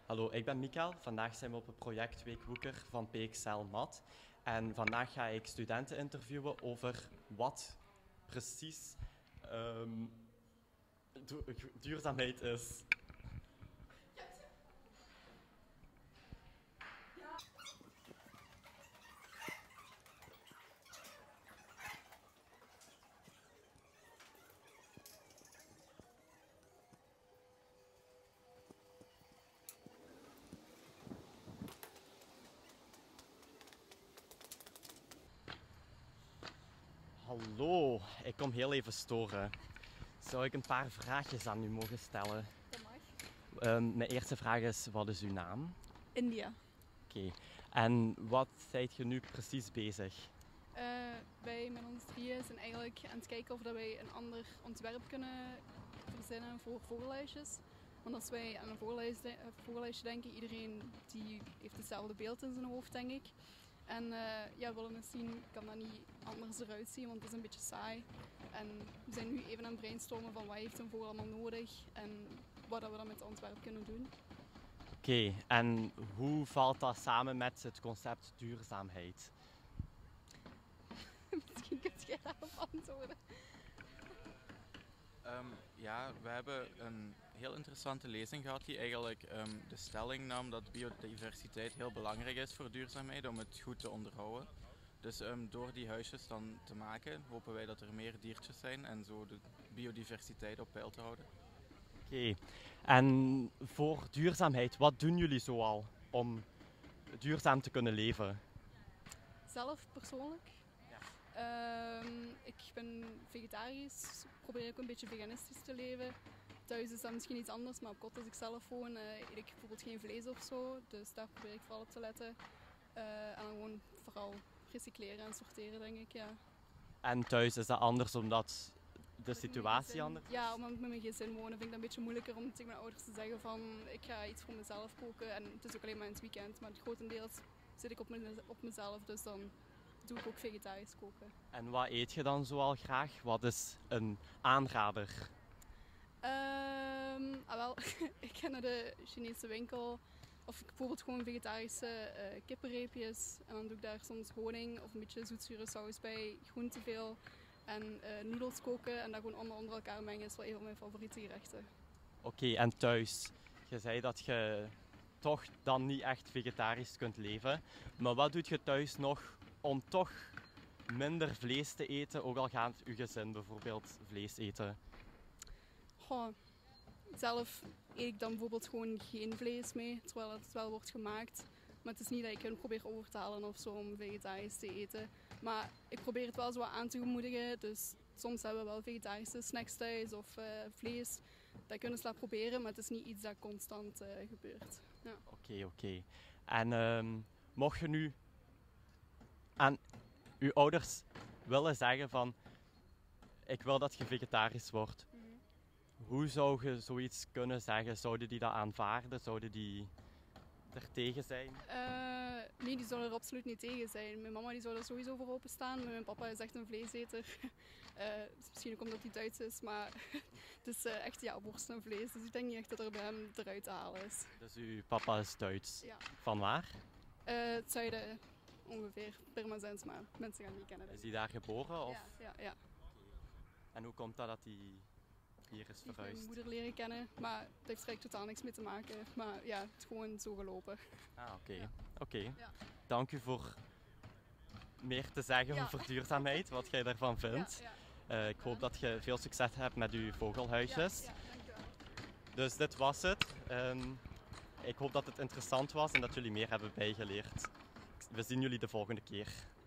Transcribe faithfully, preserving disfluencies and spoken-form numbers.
Hallo, ik ben Mikael. Vandaag zijn we op het project Week Woeker van P X L Mat. En vandaag ga ik studenten interviewen over wat precies um, du duurzaamheid is. Hallo, ik kom heel even storen. Zou ik een paar vraagjes aan u mogen stellen? Dat mag. Um, mijn eerste vraag is, wat is uw naam? India. Oké, okay. En wat zijt je nu precies bezig? Uh, wij met ons drieën zijn eigenlijk aan het kijken of dat wij een ander ontwerp kunnen verzinnen voor voorlijstjes. Want als wij aan een voorlijst de voorlijstje denken, iedereen die heeft hetzelfde beeld in zijn hoofd, denk ik. En uh, ja, we willen eens zien, kan dat niet anders eruit zien, want het is een beetje saai. En we zijn nu even aan het brainstormen van wat heeft een voor allemaal nodig en wat we dan met het ontwerp kunnen doen. Oké, okay, en hoe valt dat samen met het concept duurzaamheid? Misschien kun jij daarop antwoorden. Um, ja, we hebben een heel interessante lezing gehad die eigenlijk um, de stelling nam dat biodiversiteit heel belangrijk is voor duurzaamheid om het goed te onderhouden. Dus um, door die huisjes dan te maken hopen wij dat er meer diertjes zijn en zo de biodiversiteit op peil te houden. Oké, okay. En voor duurzaamheid, wat doen jullie zoal om duurzaam te kunnen leven? Zelf persoonlijk? Ja. Um, ik ben vegetarisch, probeer ook een beetje veganistisch te leven. Thuis is dat misschien iets anders, maar op kot als ik zelf woon uh, eet ik bijvoorbeeld geen vlees of zo. Dus daar probeer ik vooral op te letten. Uh, en dan gewoon vooral recycleren en sorteren, denk ik, ja. En thuis is dat anders omdat de situatie anders is? Ja, omdat ik met mijn gezin wonen vind ik dat een beetje moeilijker om tegen mijn ouders te zeggen van ik ga iets voor mezelf koken. En het is ook alleen maar in het weekend, maar grotendeels zit ik op, me, op mezelf, dus dan doe ik ook vegetarisch koken. En wat eet je dan zoal graag? Wat is een aanrader? Um, ah wel, ik ga naar de Chinese winkel of ik bijvoorbeeld gewoon vegetarische uh, kippenreepjes en dan doe ik daar soms honing of een beetje zoetzure saus bij, groente veel en uh, noedels koken en dat gewoon allemaal onder elkaar mengen is wel een van mijn favoriete gerechten. Oké, okay, en thuis? Je zei dat je toch dan niet echt vegetarisch kunt leven, maar wat doet je thuis nog om toch minder vlees te eten, ook al gaat uw gezin bijvoorbeeld vlees eten? Goh, zelf eet ik dan bijvoorbeeld gewoon geen vlees mee, terwijl het wel wordt gemaakt. Maar het is niet dat ik hen probeer over te halen of zo om vegetarisch te eten. Maar ik probeer het wel zo aan te moedigen. Dus soms hebben we wel vegetarische snacks thuis of uh, vlees. Dat kunnen ze laten proberen, maar het is niet iets dat constant uh, gebeurt. Oké, ja. oké. Okay, okay. En um, mocht je nu aan uw ouders willen zeggen van ik wil dat je vegetarisch wordt. Mm-hmm. Hoe zou je zoiets kunnen zeggen? Zouden die dat aanvaarden? Zouden die er tegen zijn? Uh, nee, die zouden er absoluut niet tegen zijn. Mijn mama die zou er sowieso voor openstaan, maar mijn papa is echt een vleeseter. Uh, misschien ook omdat hij Duits is, maar het is uh, echt ja, worst en vlees. Dus ik denk niet echt dat er bij hem eruit te halen is. Dus uw papa is Duits? Ja. Van waar? Uh, het zuiden ongeveer, Pirmasens, maar mensen gaan het niet kennen. Is hij daar geboren? Of? Ja, ja, ja. En hoe komt dat dat hij hier is verhuisd? Ik heb mijn moeder leren kennen, maar het heeft er totaal niks mee te maken. Maar ja, het is gewoon zo gelopen. Ah, oké. Okay. Ja. Oké. Okay. Ja. Dank u voor meer te zeggen ja. over duurzaamheid, wat jij daarvan vindt. Ja, ja. Uh, ik hoop dat je veel succes hebt met uw vogelhuisjes. Ja, ja, dankjewel. Dus dit was het. Um, ik hoop dat het interessant was en dat jullie meer hebben bijgeleerd. We zien jullie de volgende keer.